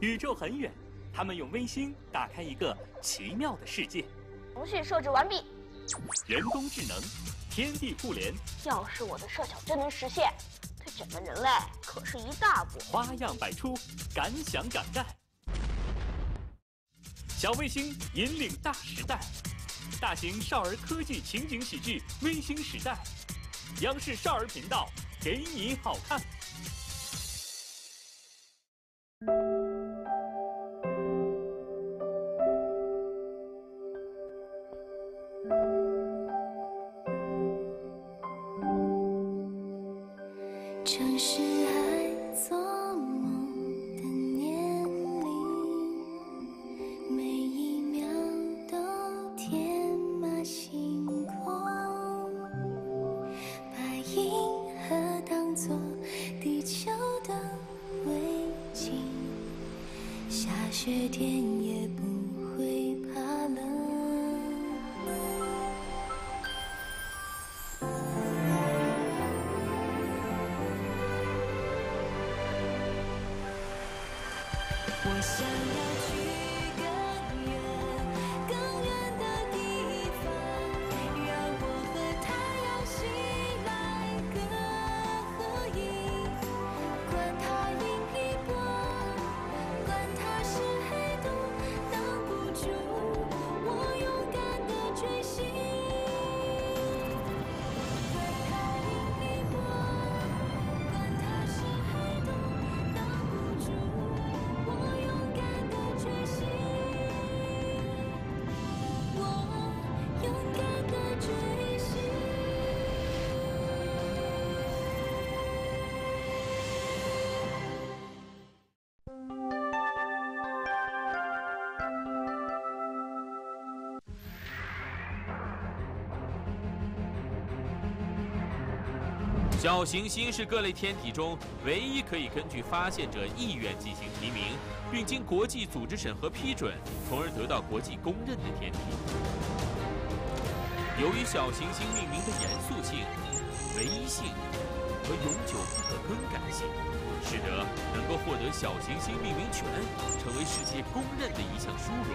宇宙很远，他们用微星打开一个奇妙的世界。 程序设置完毕。 人工智能，天地互联。 要是我的设想真能实现，对整个人类可是一大步。 花样百出，敢想敢干。小卫星引领大时代，大型少儿科技情景喜剧《微星时代》，央视少儿频道给你好看。 城市还做梦的年龄，每一秒都天马行空，把银河当作地球的围巾，下雪天也不会怕冷。我想要去更远更远的地方，让我和太阳系来个合影。管它引力波，管它是黑洞，挡不住我勇敢的追寻。管它引力波，管它是黑洞，挡不住我勇敢的追寻，我勇敢的追寻。 小行星是各类天体中唯一可以根据发现者意愿进行提名，并经国际组织审核批准，从而得到国际公认的天体。由于小行星命名的严肃性、唯一性和永久不可更改性，使得能够获得小行星命名权成为世界公认的一项殊荣。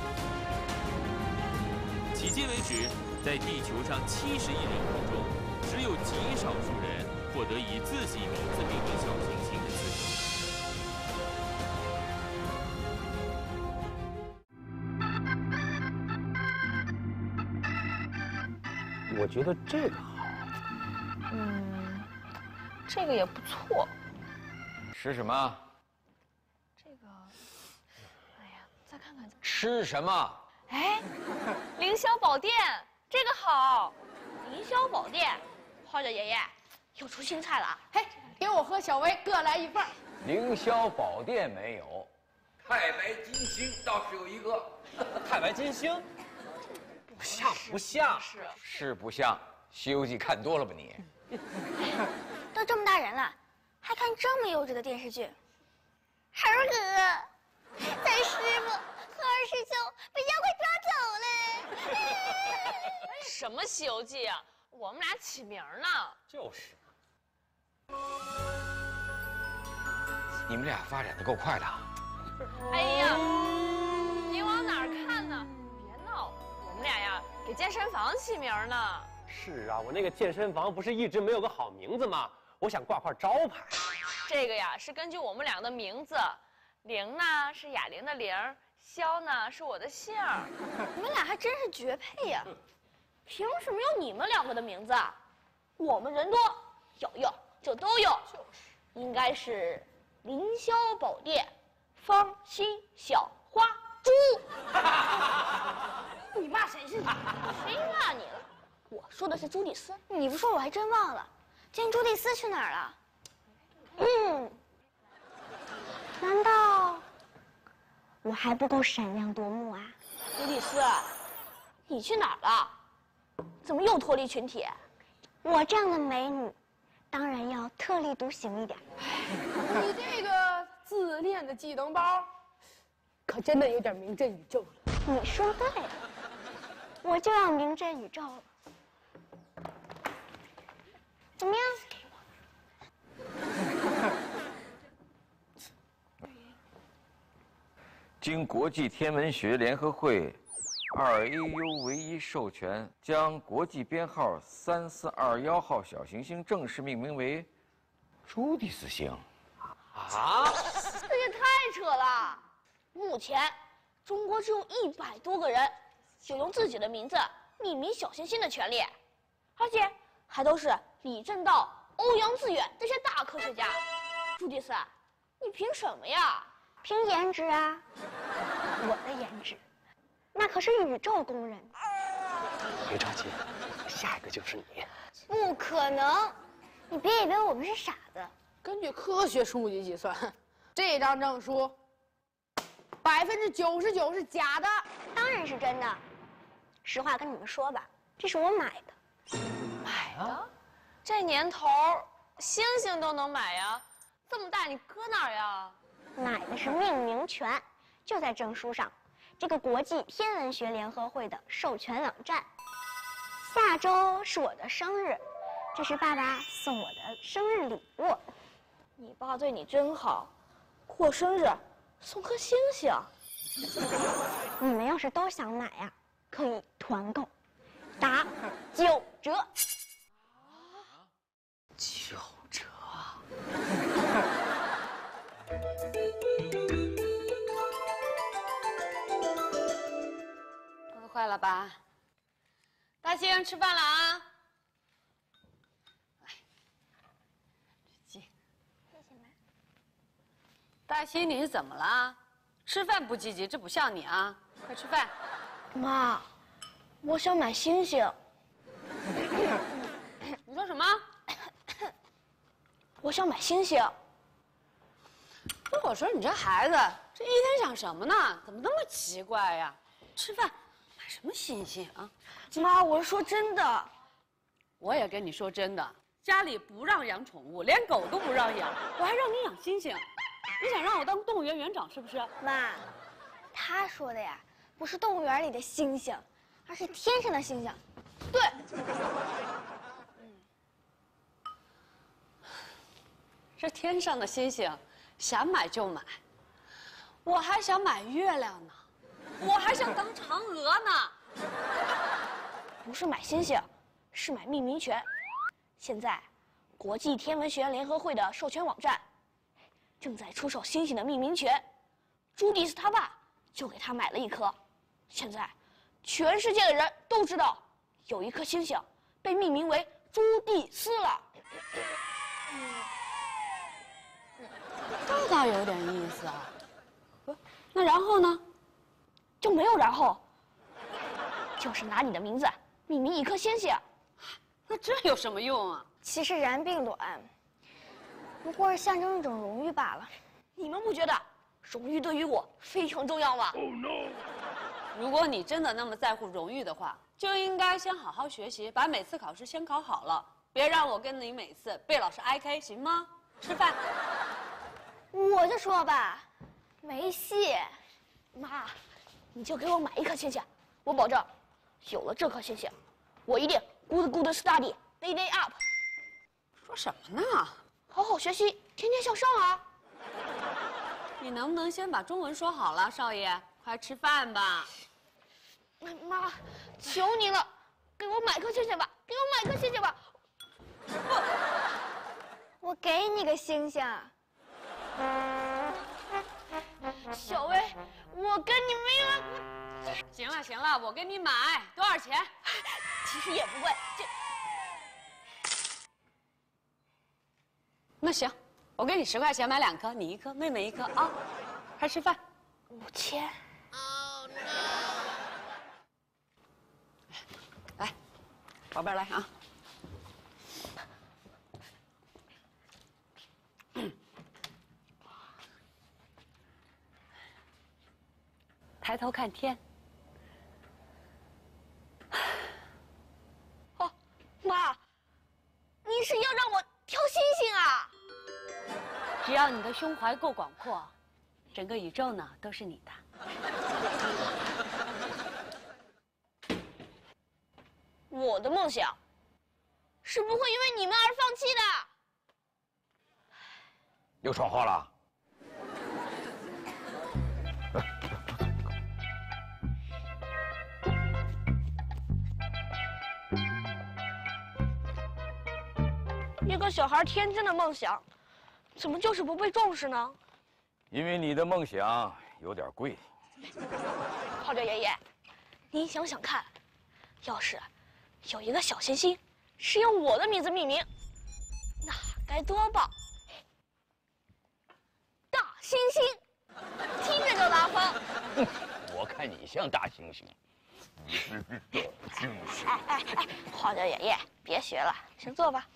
迄今为止，在地球上70亿人口中，只有极少数人获得以自己名字命名小行星的资格。我觉得这个好。 这个也不错。 吃什么？ 这个，哎呀，再看看。 吃什么？ 哎，凌霄宝殿，这个好。凌霄宝殿，花姐爷爷又出新菜了。 嘿，给我和小薇各来一份。 凌霄宝殿没有， 太白金星倒是有一个。 太白金星，不像不像？ 是不像。《西游记》看多了吧你？ 都这么大人了，还看这么幼稚的电视剧。猴哥，咱师傅和二师兄被妖怪抓走了。什么《西游记》啊？我们俩起名呢。 就是。 你们俩发展的够快的。 哎呀，你往哪儿看呢？别闹，我们俩呀给健身房起名呢。 是啊，我那个健身房不是一直没有个好名字吗？我想挂块招牌。 这个呀是根据我们俩的名字，玲呢是哑铃的铃，肖呢是我的姓儿。你们俩还真是绝配呀！凭什么有你们两个的名字啊？我们人多，有用就都有。应该是凌霄宝殿，方心小花猪。 你骂谁是你？ 谁骂你了？我说的是朱蒂斯。你不说我还真忘了。今天朱蒂斯去哪儿了？ 难道我还不够闪亮夺目啊？ 朱蒂斯，你去哪儿了？怎么又脱离群体？ 我这样的美女，当然要特立独行一点。 你这个自恋的技能包，可真的有点名震宇宙了。 你说对了，我就要名震宇宙了。怎么样？ 经国际天文学联合会2AU 唯一授权，将国际编号3421号小行星正式命名为朱蒂斯星。 啊！ 这也太扯了！目前，中国只有100多个人有用自己的名字命名小行星的权利，而且还都是李政道、欧阳自远这些大科学家。朱迪斯，你凭什么呀？ 凭颜值啊！我的颜值，那可是宇宙公认的。 别着急，下一个就是你。 不可能！你别以为我们是傻子。 根据科学数据计算，这张证书99%是假的。 当然是真的。实话跟你们说吧，这是我买的。 买的？这年头，星星都能买呀，这么大你搁哪儿呀？ 买的是命名权，就在证书上，这个国际天文学联合会的授权网站。下周是我的生日，这是爸爸送我的生日礼物。 你爸对你真好，过生日送颗星星。 你们要是都想买呀，可以团购，打9折。 9折。 饿坏了吧？大兴，吃饭了啊！来，挤。 谢谢妈。 大兴，你是怎么了？吃饭不积极，这不像你啊！快吃饭。 妈，我想买星星。 你说什么？ 我想买星星。 不，我说你这孩子，这一天想什么呢？怎么那么奇怪呀？吃饭，买什么星星啊？ 妈，我是说真的。 我也跟你说真的，家里不让养宠物，连狗都不让养，我还让你养星星。你想让我当动物园园长是不是？ 妈，他说的呀，不是动物园里的星星，而是天上的星星。 对。 这天上的星星，想买就买。我还想买月亮呢，我还想当嫦娥呢。 不是买星星，是买命名权。现在，国际天文学联合会的授权网站正在出售星星的命名权。朱迪斯他爸就给他买了一颗。现在，全世界的人都知道有一颗星星被命名为朱蒂斯了。 这倒有点意思啊。不，那然后呢？ 就没有然后，就是拿你的名字命名一颗星星。 那这有什么用啊？ 其实然并卵，不过是象征一种荣誉罢了。 你们不觉得荣誉对于我非常重要吗？ Oh no！ 如果你真的那么在乎荣誉的话，就应该先好好学习，把每次考试先考好了，别让我跟你每次被老师挨 K， 行吗？吃饭。 我就说吧，没戏。 妈，你就给我买一颗星星，我保证，有了这颗星星，我一定 good study day day up。 说什么呢？ 好好学习，天天向上啊！ 你能不能先把中文说好了，少爷？快吃饭吧。 妈，求你了，给我买颗星星吧，给我买颗星星吧。 我给你个星星。 小薇，我跟你没完。 行了行了，我给你买，多少钱？ 其实也不贵， 那行，我给你10块钱买2颗，你1颗，妹妹1颗啊。快吃饭。 5000。 来，宝贝儿来啊。抬头看天。 哦，妈，你是要让我挑星星啊？ 只要你的胸怀够广阔，整个宇宙呢都是你的。 我的梦想是不会因为你们而放弃的。 又闯祸了。 个小孩天真的梦想，怎么就是不被重视呢？ 因为你的梦想有点贵。 炮仗爷爷，您想想看，要是有一个小行星是用我的名字命名，那该多棒！大猩猩，听着就拉风。 我看你像大猩猩。你是大猩猩。 哎，炮仗爷爷，别学了，先坐吧。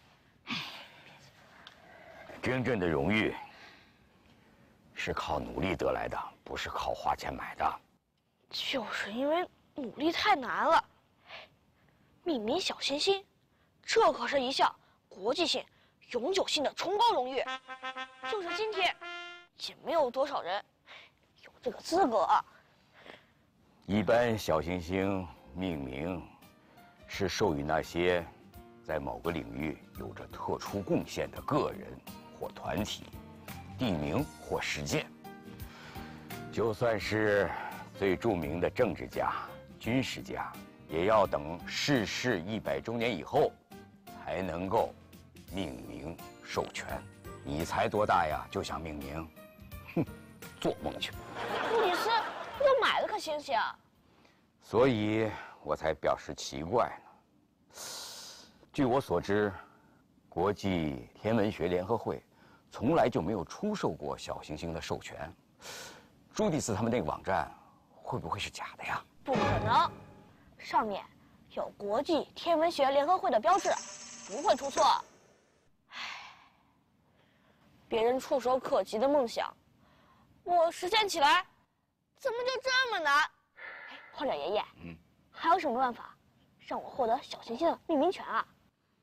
真正的荣誉是靠努力得来的，不是靠花钱买的。 就是因为努力太难了。命名小行星，这可是一项国际性、永久性的崇高荣誉。就是今天，也没有多少人有这个资格。 一般小行星命名是授予那些在某个领域有着特殊贡献的个人或团体，地名或事件。就算是最著名的政治家、军事家，也要等逝世100周年以后，才能够命名授权。你才多大呀，就想命名？哼，做梦去！ 布里斯，不都买了颗星星？ 所以我才表示奇怪呢。据我所知，国际天文学联合会从来就没有出售过小行星的授权。朱迪斯他们那个网站会不会是假的呀？ 不可能，上面有国际天文学联合会的标志，不会出错。唉，别人触手可及的梦想，我实现起来，怎么就这么难？炮仗爷爷，还有什么办法让我获得小行星的命名权啊？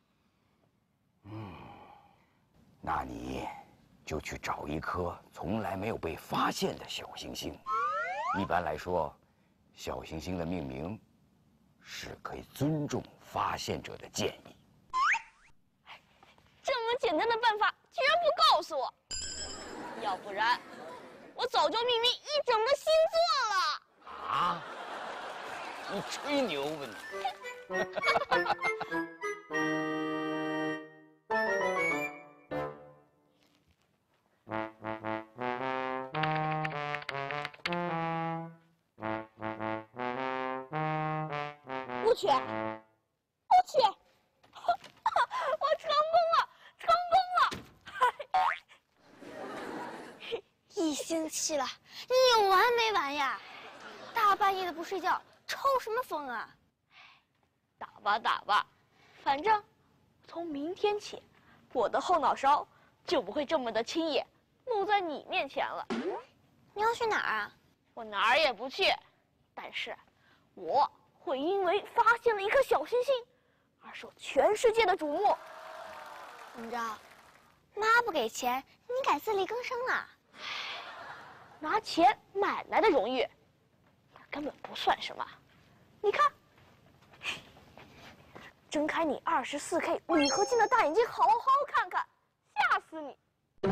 那你就去找一颗从来没有被发现的小行星。一般来说，小行星的命名是可以尊重发现者的建议。 这么简单的办法居然不告诉我，要不然我早就命名一整个星座了。 啊？你吹牛吧你！ 我去，我成功了，成功了！ 1星期了，你有完没完呀？大半夜的不睡觉，抽什么风啊？ 打吧，反正从明天起，我的后脑勺就不会这么的轻易露在你面前了。 你要去哪儿啊？ 我哪儿也不去，但是我会因为发现了一颗小行星而受全世界的瞩目。 怎么着？妈不给钱，你改自力更生了？ 拿钱买来的荣誉，那根本不算什么。你看，睁开你24K 铝合金的大眼睛，好好看看，吓死你！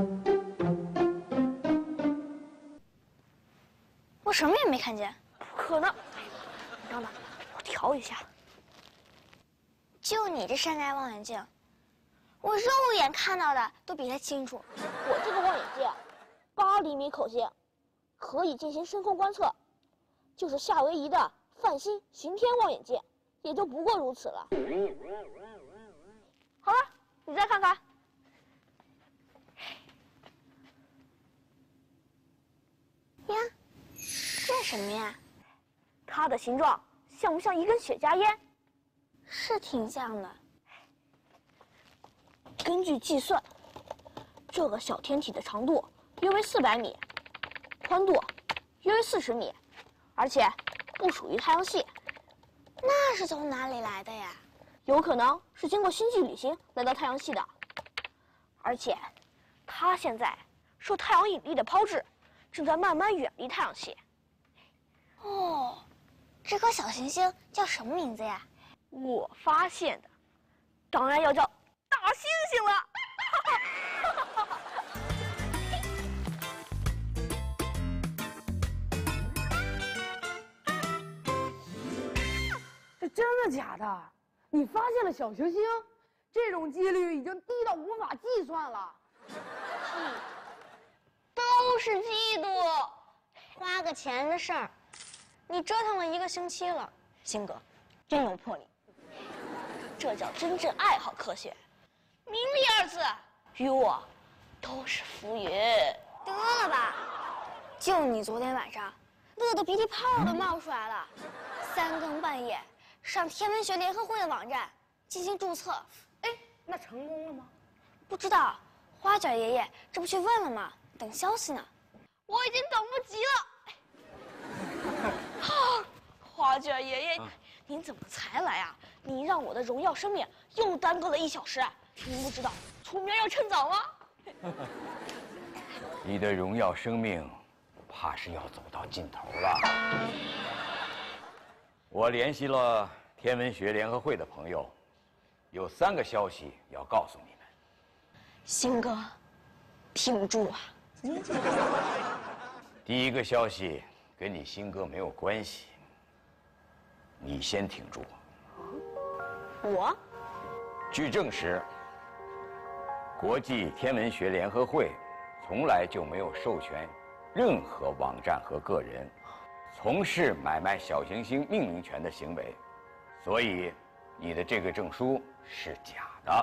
我什么也没看见。 不可能！等等，我调一下。 就你这山寨望远镜，我肉眼看到的都比它清楚。 我这个望远镜8厘米口径，可以进行深空观测，就是夏威夷的泛星巡天望远镜，也就不过如此了。好了，你再看看。 呀，这什么呀？ 它的形状像不像一根雪茄烟？ 是挺像的。 根据计算，这个小天体的长度约为400米，宽度约为40米，而且不属于太阳系。 那是从哪里来的呀？ 有可能是经过星际旅行来到太阳系的，而且它现在受太阳引力的抛掷，正在慢慢远离太阳系。 哦，这颗小行星叫什么名字呀？ 我发现的，当然要叫大猩猩了。 这真的假的？你发现了小行星？ 这种几率已经低到无法计算了。 都是嫉妒，花个钱的事儿，你折腾了1个星期了，星哥，真有魄力。这叫真正爱好科学。名利2字与我都是浮云。得了吧，就你昨天晚上乐得鼻涕泡都冒出来了，3更半夜上天文学联合会的网站进行注册。 哎，那成功了吗？ 不知道，花卷爷爷这不去问了吗？等消息呢。我已经等不及了。花卷爷爷，您怎么才来啊？你让我的荣耀生命又耽搁了1小时。您不知道出名要趁早吗？ 你的荣耀生命，怕是要走到尽头了。我联系了天文学联合会的朋友，有3个消息要告诉你们。 星哥，挺住啊！ 第一个消息跟你星哥没有关系，你先挺住。 我？ 据证实，国际天文学联合会从来就没有授权任何网站和个人从事买卖小行星命名权的行为，所以你的这个证书是假的。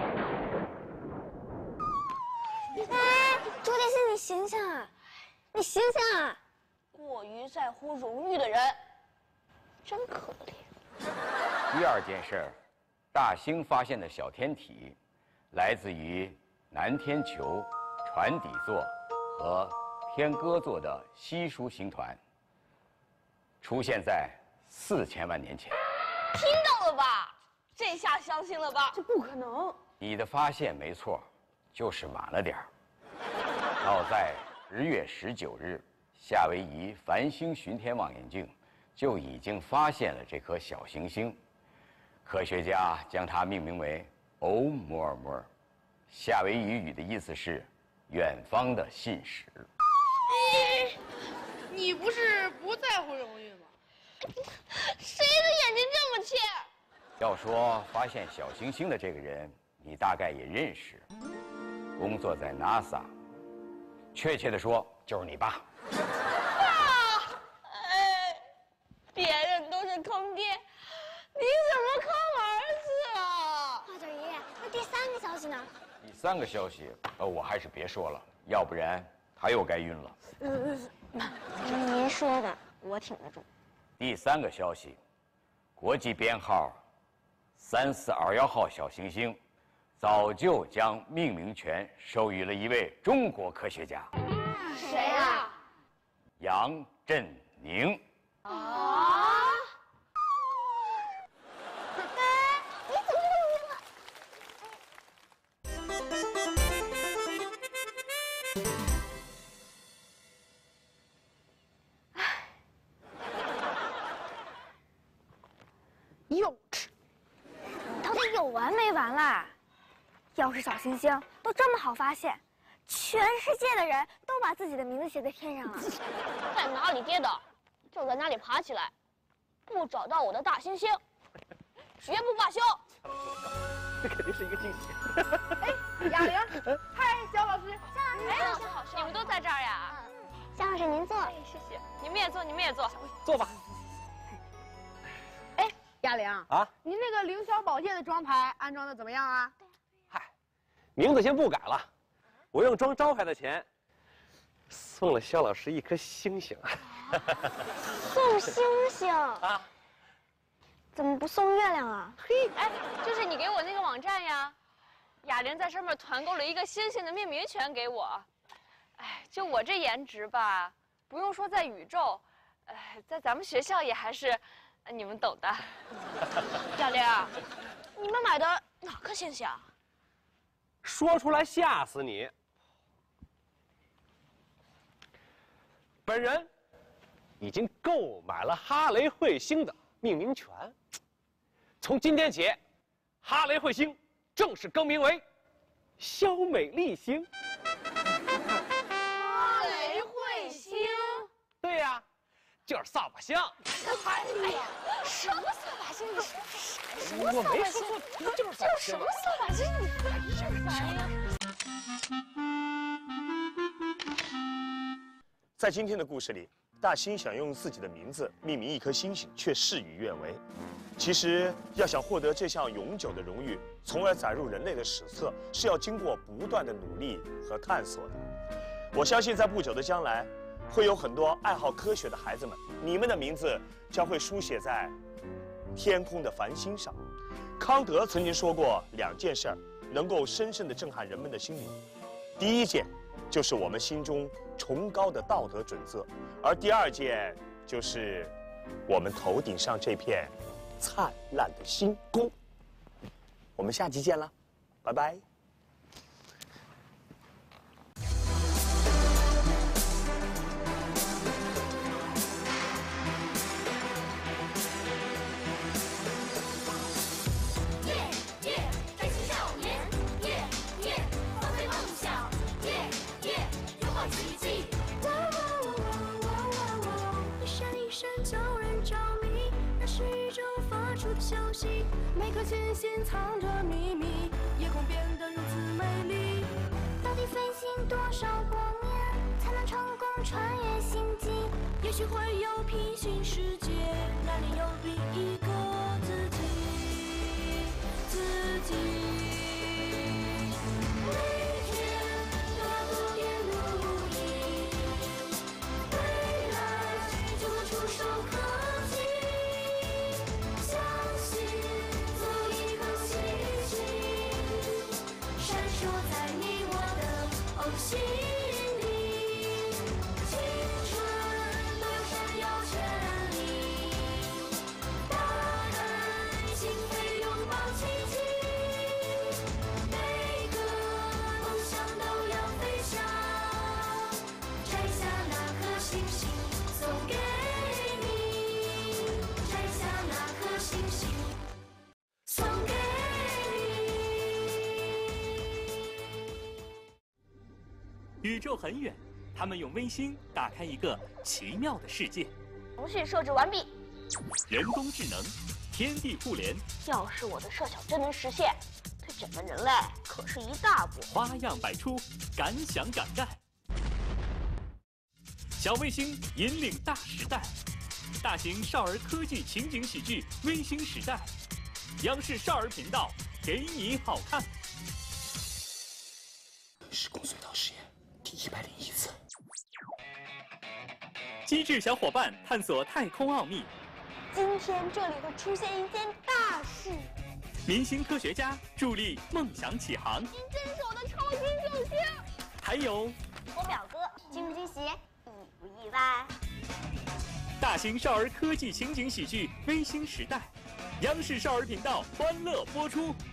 朱迪斯，你醒醒啊！你醒醒啊！过于在乎荣誉的人，真可怜。 第2件事，大星发现的小天体，来自于南天球、船底座和天鸽座的稀疏星团，出现在4000万年前。 听到了吧？这下相信了吧？ 这不可能。 你的发现没错，就是晚了点儿。早在10月19日，夏威夷繁星巡天望远镜就已经发现了这颗小行星，科学家将它命名为欧摩尔摩尔，夏威夷语的意思是远方的信使。 你不是不在乎荣誉吗？ 谁的眼睛这么切？ 要说发现小行星的这个人，你大概也认识，工作在 NASA， 确切的说就是你爸。 别人都是坑爹，你怎么坑儿子啊？花卷爷爷，那第3个消息呢？ 第3个消息，我还是别说了，要不然他又该晕了。 您说的，我挺得住。 第3个消息，国际编号3421号小行星，早就将命名权授予了一位中国科学家。 谁啊？ 杨振宁。 啊！你怎么幼稚！ 到底有完没完啦？要是小行星都这么好发现，全世界的人都把自己的名字写在天上了。在哪里跌倒，就在哪里爬起来，不找到我的大猩猩，绝不罢休。 这肯定是一个惊喜。 哎，哑铃，嗨，肖老师， 哎，你们都在这儿呀？ 肖老师您坐。 谢谢。你们也坐，你们也坐。 坐吧。 哎，哑铃啊， 您那个凌霄宝剑的装牌安装的怎么样啊？ 嗨，名字先不改了，我用装招牌的钱送了肖老师一颗星星。 送星星啊？ 怎么不送月亮啊？ 嘿，哎，就是你给我那个网站呀，哑铃在上面团购了一个星星的命名权给我。哎，就我这颜值吧，不用说在宇宙，在咱们学校也还是，你们懂的。 哑铃，你们买的哪颗星星啊？ 说出来吓死你！本人已经购买了哈雷彗星的命名权，从今天起，哈雷彗星正式更名为肖美丽星。 哈雷彗星？ 对呀， 就是扫把星。 哎呀， 什么扫把星？你什么我扫把星？ 没说错，就是扫把星。 什么扫把星？你真烦呀！ 在今天的故事里，大兴想用自己的名字命名一颗星星，却事与愿违。其实，要想获得这项永久的荣誉，从而载入人类的史册，是要经过不断的努力和探索的。我相信，在不久的将来，会有很多爱好科学的孩子们，你们的名字将会书写在天空的繁星上。康德曾经说过2件事儿，能够深深地震撼人们的心灵。第一件，就是我们心中崇高的道德准则，而第2件就是我们头顶上这片灿烂的星空。我们下期见了，拜拜。 消息，每颗星星藏着秘密，夜空变得如此美丽。到底飞行多少光年，才能成功穿越星际？也许会有平行世界，那里有另一个自己。每天都要多点努力，未来就会触手可及。心里，青春都有闪耀权利，打开心扉，拥抱奇迹。每个梦想都要飞翔，摘下那颗星星送给你，摘下那颗星星送给你。 宇宙很远，他们用微星打开一个奇妙的世界。 程序设置完毕。 人工智能，天地互联。 要是我的设想真能实现，对整个人类可是一大步。 花样百出，敢想敢干。小卫星引领大时代，大型少儿科技情景喜剧《微星时代》，央视少儿频道给你好看。 时空隧道实验第101次。 机智小伙伴探索太空奥秘。 今天这里会出现一件大事。 明星科学家助力梦想起航。 您真是我的超级救星。 还有我表哥惊不惊喜，意不意外？ 大型少儿科技情景喜剧《微星时代》，央视少儿频道欢乐播出。